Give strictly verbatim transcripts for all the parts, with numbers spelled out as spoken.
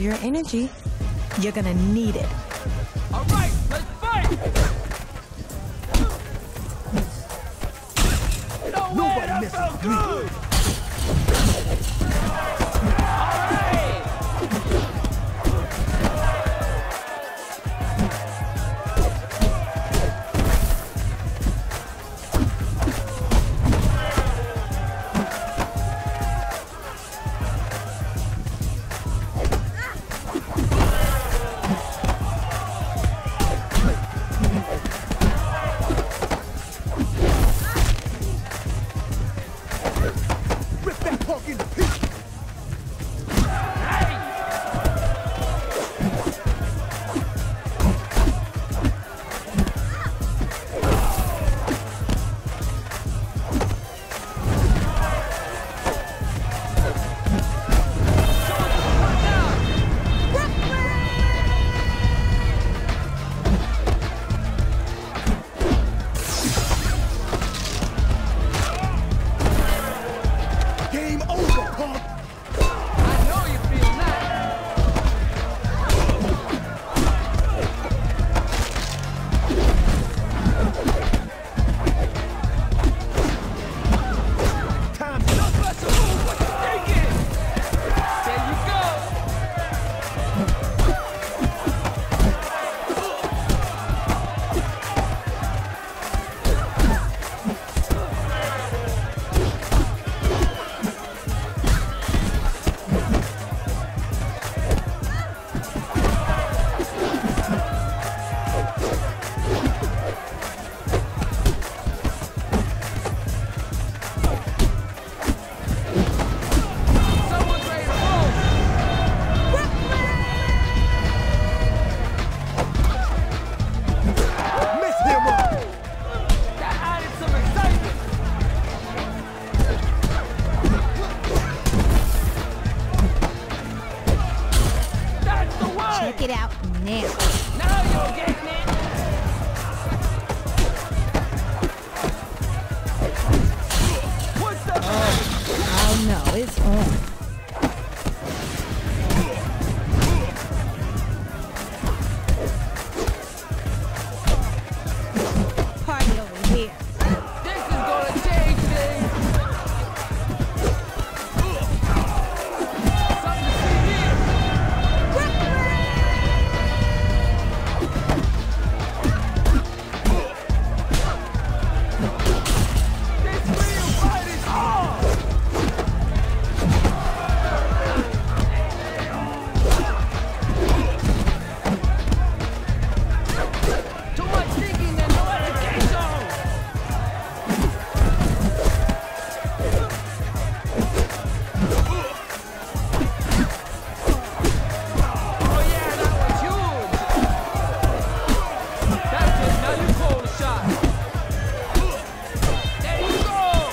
your energy. You're gonna need it. All right, let's fight! No way, that felt good! Check it out now. Now you're getting it! What's up? Oh, oh no, it's on. Party over here. This is gonna change things! Something to see here! This real fight is on! Too much thinking and no education! Oh yeah, that was huge! That's it, now you call the shot! There you go!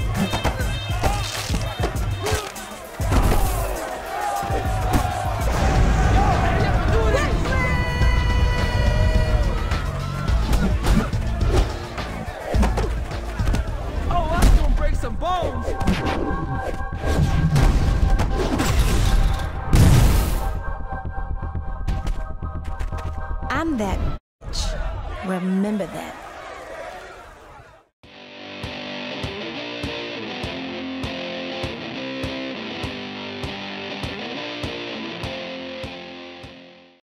Yo, hurry up and do this! Oh, I'm gonna break some bones! I'm that bitch. Remember that.